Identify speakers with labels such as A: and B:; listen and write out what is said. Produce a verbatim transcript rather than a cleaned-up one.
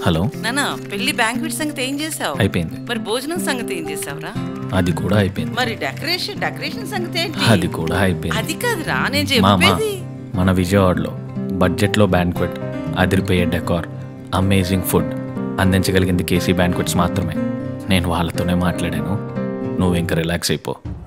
A: Hello
B: నానా, పెళ్లి banquet సంగతి ఏం చేసావు?
A: అయిపోయింది.
B: మరి భోజనం సంగతి ఏం చేసావురా?
A: అది కూడా అయిపోయింది.
B: మరి డెకరేషన్ డెకరేషన్ సంగతి ఏంటి?
A: అది కూడా అయిపోయింది.
B: అది కాదురా నేను
A: మామా,
B: చెప్పేది.
A: మన విజయవాడలో బడ్జెట్లో బ్యాంక్వెట్, అదిరిపోయే డెకార్, అమేజింగ్ ఫుడ్ అందించగలిగింది కేసీ బ్యాంక్వెట్స్ మాత్రమే. నేను వాళ్ళతోనే మాట్లాడాను. నువ్వు ఇంకా రిలాక్స్ అయిపో.